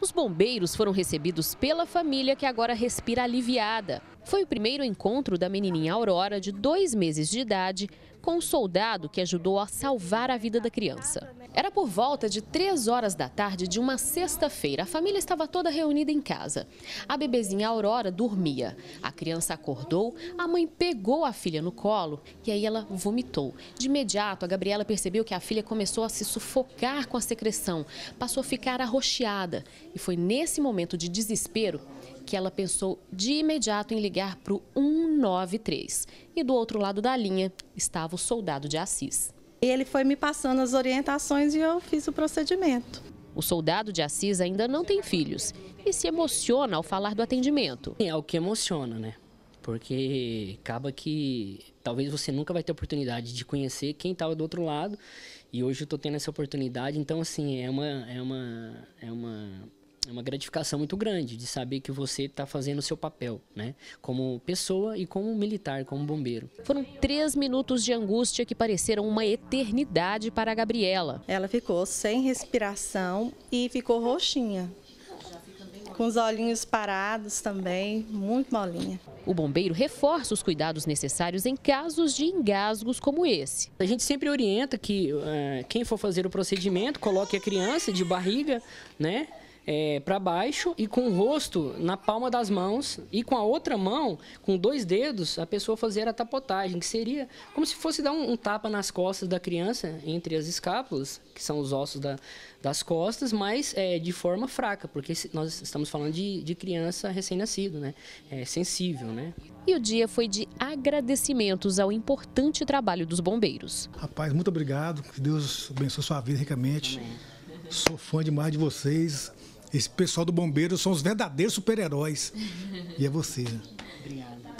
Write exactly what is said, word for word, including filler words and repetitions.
Os bombeiros foram recebidos pela família, que agora respira aliviada. Foi o primeiro encontro da menininha Aurora, de dois meses de idade, com um soldado que ajudou a salvar a vida da criança. Era por volta de três horas da tarde de uma sexta-feira. A família estava toda reunida em casa. A bebezinha Aurora dormia. A criança acordou, a mãe pegou a filha no colo e aí ela vomitou. De imediato, a Gabriela percebeu que a filha começou a se sufocar com a secreção, passou a ficar arroxeada. E foi nesse momento de desespero que ela pensou de imediato em ligar para o um nove três. E do outro lado da linha estava o soldado de Assis. Ele foi me passando as orientações e eu fiz o procedimento. O soldado de Assis ainda não tem filhos e se emociona ao falar do atendimento. É o que emociona, né? Porque acaba que talvez você nunca vai ter oportunidade de conhecer quem estava do outro lado. E hoje eu estou tendo essa oportunidade, então assim, é uma... É uma, é uma É uma gratificação muito grande de saber que você está fazendo o seu papel, né? Como pessoa e como militar, como bombeiro. Foram três minutos de angústia que pareceram uma eternidade para a Gabriela. Ela ficou sem respiração e ficou roxinha, com os olhinhos parados também, muito molinha. O bombeiro reforça os cuidados necessários em casos de engasgos como esse. A gente sempre orienta que uh, quem for fazer o procedimento, coloque a criança de barriga, né? É, para baixo e com o rosto na palma das mãos e com a outra mão, com dois dedos, a pessoa fazer a tapotagem, que seria como se fosse dar um, um tapa nas costas da criança, entre as escápulas, que são os ossos da, das costas, mas é, de forma fraca, porque nós estamos falando de, de criança recém-nascido, né? É sensível, né? E o dia foi de agradecimentos ao importante trabalho dos bombeiros. Rapaz, muito obrigado, que Deus abençoe sua vida ricamente. Amém. Sou fã demais de vocês. Esse pessoal do bombeiro são os verdadeiros super-heróis. E é você. Obrigado.